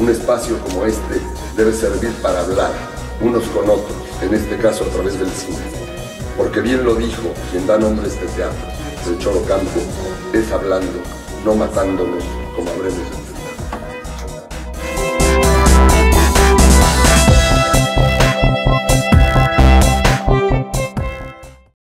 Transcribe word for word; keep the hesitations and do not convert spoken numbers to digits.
Un espacio como este debe servir para hablar unos con otros, en este caso a través del cine. Porque bien lo dijo quien da nombre a este teatro, el Choro Campo, es hablando, no matándonos como habremos de